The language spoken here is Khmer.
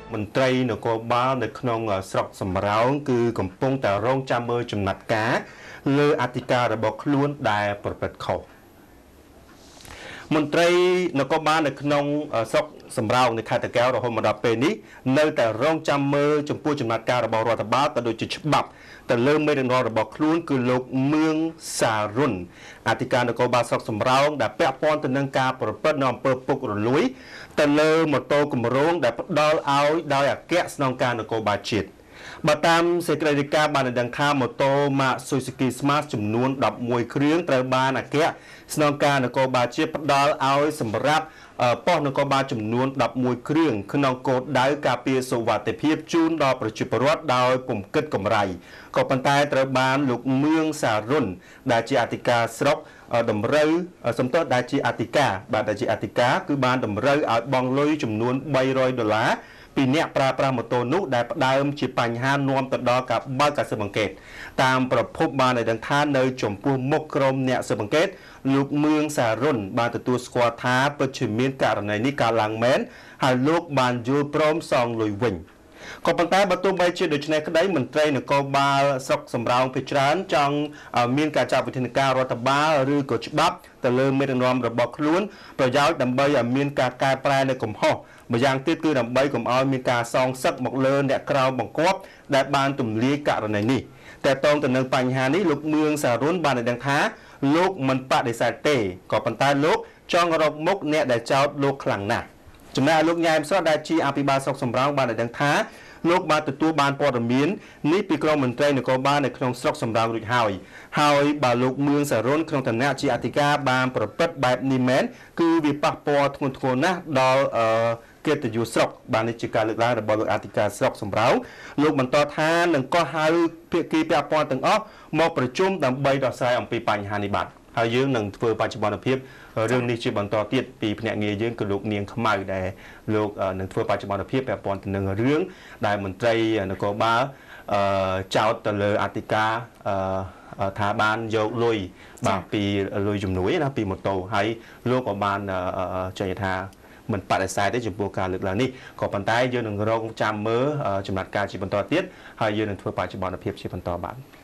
មន្ត្រីនគរបាលនៅក្នុងស្រុកសំរោងគឺកំពុងតែរងចាំមើលចំណាត់ការលើអធិការរបស់ខ្លួនដែលប្រព្រឹត្តខុសមន្ត្រីនគរបាលនៅក្នុងស្រុកសំរោងនៃខេត្តតាកែវរហូតមកដល់ពេលនេះនៅតែរងចាំមើលចំពោះចំណាត់ការរបស់រដ្ឋបាលក៏ដូចជាច្បាប់ទៅលើមេដឹកនាំរបស់ខ្លួនគឺលោកមឿងសារុនអធិការនគរបាលស្រុកសំរោងដែលពាក់ព័ន្ធទៅនឹងការប្រព្រឹត្តនៅអំពើពុករលួយទៅលើម៉ូតូគម្រោងដែលផ្ដល់ឲ្យដោយអគ្គស្នងការនគរបាលជាតិបើតាមសេចក្តីរាយការណ៍បានដឹងថាម៉ូតូ Suzuki Smart ចំនួន11គ្រឿងត្រូវបានអគ្គស្នងការនគរបាលជាតិផ្ដល់ឲ្យសម្រាប់ប៉ុស្តិ៍នគរបាលចំនួន11គ្រឿងក្នុងគោលដៅការពារសុវត្ថិភាពជូនដល់ប្រជាពលរដ្ឋដោយពុំគិតកម្រៃក៏ប៉ុន្តែត្រូវបានលោកមឿងសារុនដែលជាអធិការស្រុកតម្រូវសំទោសដែលជាអធិការបាទដែលជាអធិការគឺបានតម្រូវឲ្យបង់លុយចំនួន$300ពីអ្នកប្រើប្រាស់ម៉ូតូនោះដែលផ្ដើមជាបញ្ហានាំទៅដល់ការបើកការស៊ើបអង្កេតតាមប្រភពបានឲ្យដឹងថានៅចំពោះមុខក្រុមអ្នកស៊ើបអង្កេតលោកមឿងសារុនបានទទួលស្គាល់ថាពិតជាមានករណីនេះកើតឡើងមែនហើយលោកបានយល់ព្រមសងលុយវិញក៏ប៉ុន្តែបើទោះបីជាដូច្នេះក្តីមន្ត្រីនគរបាលស្រុកសំរោងភាគច្រើនចង់មានការចាត់វិធានការរដ្ឋបាលឬក៏ច្បាប់ទៅលើមេដឹកនាំរបស់ខ្លួនប្រយោជន៍ដើម្បីឲ្យមានការកែប្រែនៅកំហុសម្យ៉ាងទៀតគឺដើម្បីកុំឲ្យមានការសងសឹកមកលើអ្នកក្រៅបង្គាប់ដែលបានទម្លាយករណីនេះតែតងទៅនឹងបញ្ហានេះលោកមឿងសារុនបានឲ្យដឹងថាលោកមិនបដិសេធទេក៏ប៉ុន្តែលោកចង់រកមុខអ្នកដែលចោទលោកខ្លាំងណាស់ចំណែកលោកញ៉ែមស្រស់ដែលជាអភិបាលស្រុកសំរោងបានឲ្យដឹងថាលោកបានទទួលបានព័ត៌មាននេះពីក្រុមមន្ត្រីនគរបាលនៅក្នុងស្រុកសំរោងរួចហើយបើលោកមឿងសារុនក្នុងឋានៈជាអធិការបានប្រព្រឹត្តបែបនេះមែនគឺវាប៉ះពាល់ធ្ងន់ធ្ងរណាស់ដល់កិត្តិយសស្រុកបាននេះជាការលើកឡើងរបស់លោកអធិការស្រុកសំរោងលោកបន្តថានឹងកោះហៅភាគីពាក់ព័ន្ធទាំងអស់មកប្រជុំដើម្បីដោះស្រាយអំពីបញ្ហានេះបាទហើយយើងនឹងធ្វើបច្ចុប្បន្នភាពរឿងនេះជាបន្តទៀតពីភ្នាក់ងារយើងគឺលោកនាងខ្មៅដែលលោកនឹងធ្វើបច្ចុប្បន្នភាពពាក់ព័ន្ធទៅនឹងរឿងដែលមន្ត្រីនគរបាលចោទទៅលើអធិការថាបានយកលុយបាទពីលុយជំនួយណាពីម៉ូតូហើយលោកក៏បានចេញថាមិនបដិសេធទេចំពោះការលើកឡើងនេះក៏ប៉ុន្តែយើងនឹងរងចាំមើលចំណាត់ការជាបន្តទៀតហើយយើងនឹងធ្វើបច្ចុប្បន្នភាពជាបន្តបាទ